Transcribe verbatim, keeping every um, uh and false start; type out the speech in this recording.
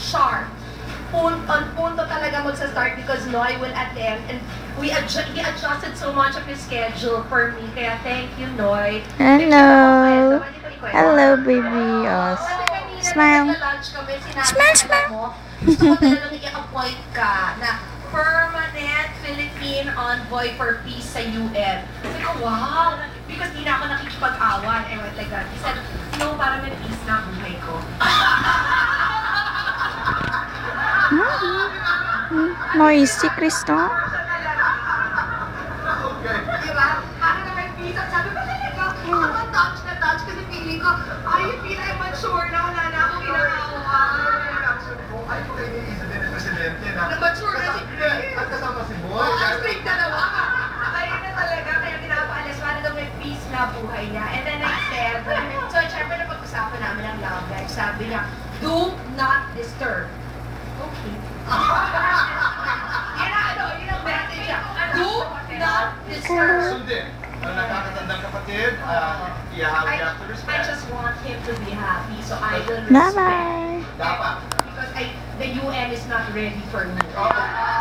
sharp. Pun on punto talaga magsa-start because Noy will attend and we adjust, he adjusted so much of his schedule for me. Kaya thank you, Noy. Hello. Hello, baby. Oh, smile. Smile, smile. Gusto ko talagang i-appoint ka na permanent Philippine envoy for peace sa U N. Sabi ko, wow! Because di na ako nakikipag-awan. I went like that. He said, no, parang may peace na ang buhay ko. Noisy, Cristo. Diba? Parang na may peace. At sabi ko talaga, ako touch na touch kasi feeling ko, ay, feel I'm mature na, wala na akong ginagawa. Ay, kung kayo iniisip din ng presidente na Na-mature na si Chris. at kasama si Boy. Oo, ang strict dalawa. Ayun na talaga, kaya pinapaalis. Para daw may peace na buhay niya. And then I said, so syempre na pag-usapan namin ang love life, sabi niya, do not disturb. Okay. Yun ang ano, yun ang message niya. Do not disturb. Sundin. Ang nakakatandang kapatid, uh, you have I, you have to I respect. just want him to be happy, so I will respect. Bye-bye. Dapat. Because I, the U N is not ready for me. Oo.